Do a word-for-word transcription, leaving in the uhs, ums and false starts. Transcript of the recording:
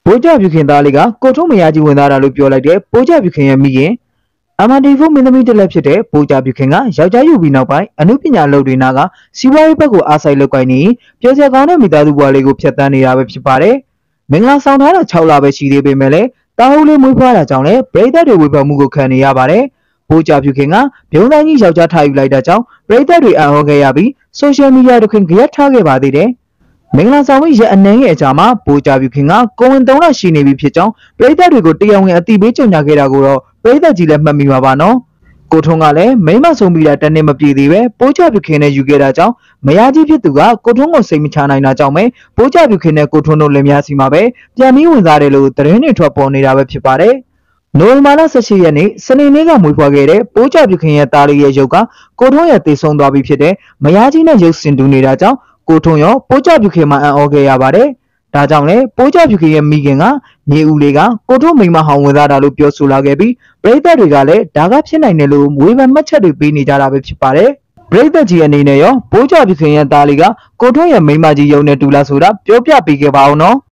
ပိုးကြပြုခင်သားလေးကကိုထုံးမရကြီးဝင်သားတာလို့ပြောလိုက်တဲ့ပိုးကြပြုခင်ရဲ့မိခင်အမန်ဒီဖိုမင်းသမီးတစ်လက်ဖြစ်တဲ့ပိုးကြပြုခင်ကယောက်ျားယူပြီးနောက်ပိုင်းအမှုပညာလုပ်တွေနာကစီးပွားရေးဘက်ကိုအားစိုက်လုပ်ကိုင်းနေပြောစရာကောင်းတဲ့မိသားစုဘဝလေးကိုဖျက်ဆီးနေတာပဲဖြစ်ပါတယ်။မင်္ဂလာဆောင်ထားတာ၆လပဲရှိသေးပေမဲ့လည်းတာဟုတ်လေးမွေးဖွားတာကြောင့်လည်းပရိသတ်တွေဝေဖန်မှုကိုခံနေရပါတယ်။ပိုးကြပြုခင်ကဘုံတိုင်းကြီးယောက်ျားထားယူလိုက်တာကြောင့်ပရိသတ်တွေအံ့ဩခဲ့ရပြီးဆိုရှယ်မီဒီယာတို့ခင်ကြက်ထားခဲ့ပါသေးတယ်။မင်္ဂလာဆောင်ပြီးရအနှမ်းရဲ့အကြမှာပိုးကြပြုခင်ကကိုဝင်သုံးလရှိနေပြီဖြစ်ကြောင်းပရိသတ်တွေကိုတရားဝင်အသိပေးကြေညာခဲ့တာကိုတော့ပရိသတ်ကြီးလည်းမှတ်မိပါပါနော်။ကိုထုံးကလည်းမိမဆုံးပြီးတာတနေ့မပြည့်သေးပဲပိုးကြပြုခင်နဲ့ယူခဲ့တာကြောင့်မယားကြီးဖြစ်သူကကိုထုံးကိုစိတ်မချနိုင်တာကြောင့်ပဲပိုးကြပြုခင်နဲ့ကိုထုံးတို့လင်မယားစီမှာပဲပြန်ပြီးဝင်စားတယ်လို့သတင်းတွေထွက်ပေါ်နေတာပဲဖြစ်ပါတယ်။နိုဝင်ဘာလ၁၈ရက်နေ့စနေနေ့ကမွေးဖွားခဲ့တဲ့ပိုးကြပြုခင်ရဲ့သားလေးရဲ့ရုပ်ကကိုထုံးရဲ့တည်ဆုံသွားပြီဖြစ်တဲ့မယားကြီးနဲ့ရုပ်ဆင်တူနေတာကြောင့်ကိုထုံးရောပိုးကြပြုခင်မှာအံ့ဩခဲ့ရပါတယ်။ဒါကြောင့်လည်းပိုးကြပြုခင်ရဲ့မိခင်ကမြေဦးလေးကကိုထုံးမိမဟောင်ဝင်သားတာလို့ပြောဆိုလာခဲ့ပြီးပရိသတ်တွေကလည်းဒါကဖြစ်နိုင်တယ်လို့ဝေဖန်မှတ်ချက်တွေပေးနေကြတာပဲဖြစ်ပါတယ်။ပရိသတ်ကြီးအနေနဲ့ရောပိုးကြပြုခင်ရဲ့သားလေးကကိုထုံးရဲ့မိမကြီးယုံနဲ့တူလားဆိုတာပြောပြပေးခဲ့ပါဦးနော်။